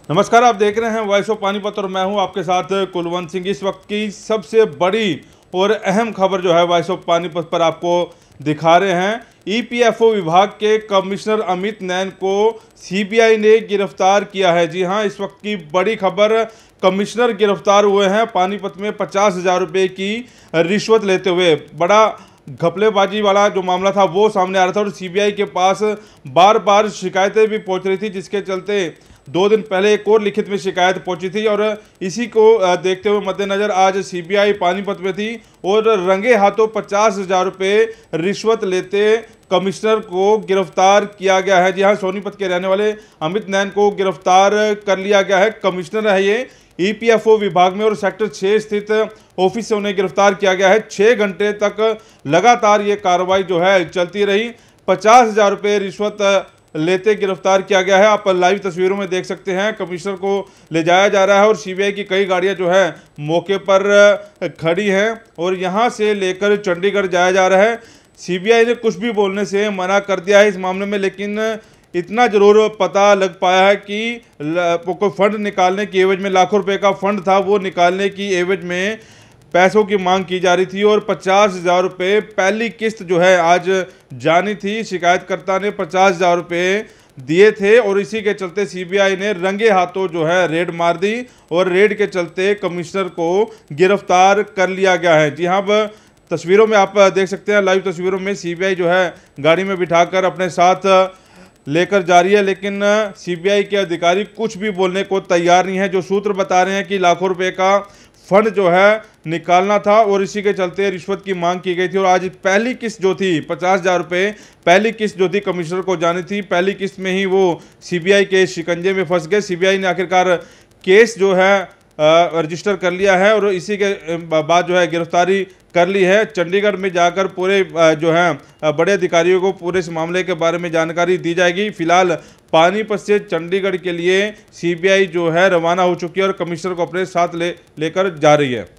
नमस्कार, आप देख रहे हैं वॉइस ऑफ पानीपत और मैं हूं आपके साथ कुलवंत सिंह। इस वक्त की सबसे बड़ी और अहम खबर जो है वॉइस ऑफ पानीपत पर आपको दिखा रहे हैं। ईपीएफओ विभाग के कमिश्नर अमित नैन को सीबीआई ने गिरफ्तार किया है। जी हां, इस वक्त की बड़ी खबर, कमिश्नर गिरफ्तार हुए हैं पानीपत में 50,000 रुपये की रिश्वत लेते हुए। बड़ा घपलेबाजी वाला जो मामला था वो सामने आ रहा था और सीबीआई के पास बार बार शिकायतें भी पहुंच रही थी, जिसके चलते 2 दिन पहले एक और लिखित में शिकायत पहुंची थी और इसी को देखते हुए मद्देनजर आज सीबीआई पानीपत में थी और रंगे हाथों 50,000 रुपये रिश्वत लेते कमिश्नर को गिरफ्तार किया गया है। जी हाँ, सोनीपत के रहने वाले अमित नैन को गिरफ्तार कर लिया गया है। कमिश्नर है ये ईपीएफओ विभाग में और सेक्टर 6 स्थित ऑफिस से उन्हें गिरफ्तार किया गया है। 6 घंटे तक लगातार ये कार्रवाई जो है चलती रही। 50,000 रुपये रिश्वत लेते गिरफ्तार किया गया है। आप लाइव तस्वीरों में देख सकते हैं, कमिश्नर को ले जाया जा रहा है और सीबीआई की कई गाड़ियां जो है मौके पर खड़ी हैं और यहां से लेकर चंडीगढ़ जाया जा रहा है। सीबीआई ने कुछ भी बोलने से मना कर दिया है इस मामले में, लेकिन इतना जरूर पता लग पाया है कि कोई फंड निकालने की एवज में, लाखों रुपए का फंड था, वो निकालने की एवज में पैसों की मांग की जा रही थी और 50,000 रुपये पहली किस्त जो है आज जानी थी। शिकायतकर्ता ने 50,000 रुपये दिए थे और इसी के चलते सीबीआई ने रंगे हाथों जो है रेड मार दी और रेड के चलते कमिश्नर को गिरफ्तार कर लिया गया है। जी हाँ, अब तस्वीरों में आप देख सकते हैं, लाइव तस्वीरों में सीबीआई जो है गाड़ी में बिठाकर अपने साथ लेकर जा रही है, लेकिन सीबीआई के अधिकारी कुछ भी बोलने को तैयार नहीं है। जो सूत्र बता रहे हैं कि लाखों रुपए का फंड जो है निकालना था और इसी के चलते रिश्वत की मांग की गई थी और आज पहली किस्त जो थी 50,000 रुपये, पहली किस्त जो थी कमिश्नर को जानी थी, पहली किस्त में ही वो सीबीआई के शिकंजे में फंस गए। सीबीआई ने आखिरकार केस जो है रजिस्टर कर लिया है और इसी के बाद जो है गिरफ्तारी कर ली है। चंडीगढ़ में जाकर पूरे जो है बड़े अधिकारियों को पूरे इस मामले के बारे में जानकारी दी जाएगी। फिलहाल पानीपत से चंडीगढ़ के लिए सीबीआई जो है रवाना हो चुकी है और कमिश्नर को अपने साथ लेकर जा रही है।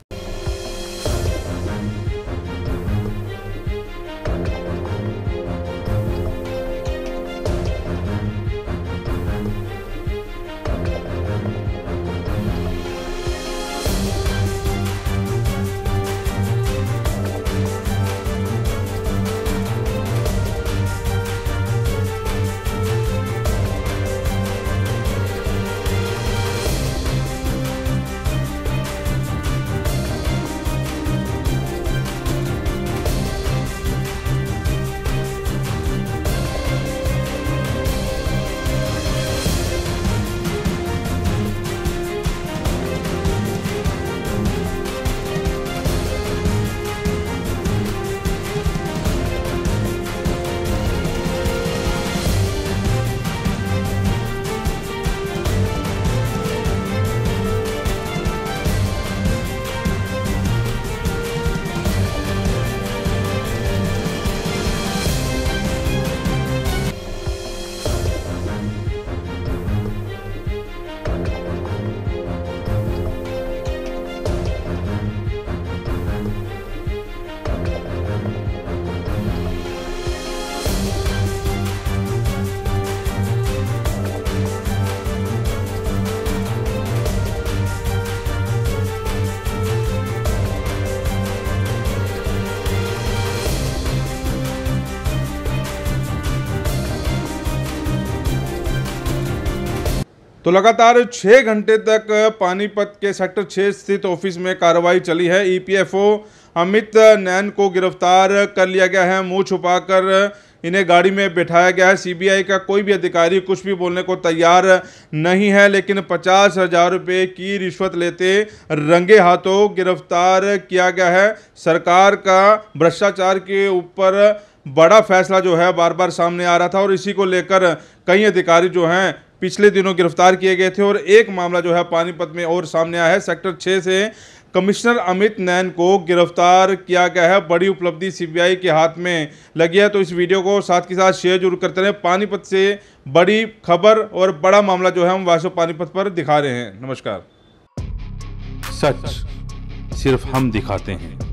तो लगातार 6 घंटे तक पानीपत के सेक्टर 6 स्थित ऑफिस में कार्रवाई चली है। ईपीएफओ अमित नैन को गिरफ्तार कर लिया गया है। मुंह छुपाकर इन्हें गाड़ी में बिठाया गया है। सीबीआई का कोई भी अधिकारी कुछ भी बोलने को तैयार नहीं है, लेकिन 50,000 रुपये की रिश्वत लेते रंगे हाथों गिरफ्तार किया गया है। सरकार का भ्रष्टाचार के ऊपर बड़ा फैसला जो है बार बार सामने आ रहा था और इसी को लेकर कई अधिकारी जो हैं पिछले दिनों गिरफ्तार किए गए थे और एक मामला जो है पानीपत में और सामने आया है। सेक्टर 6 से कमिश्नर अमित नैन को गिरफ्तार किया गया है। बड़ी उपलब्धि सीबीआई के हाथ में लगी है, तो इस वीडियो को साथ के साथ शेयर जरूर करते रहें। पानीपत से बड़ी खबर और बड़ा मामला जो है हम वॉइस ऑफ पानीपत पर दिखा रहे हैं। नमस्कार। सच सिर्फ हम दिखाते हैं।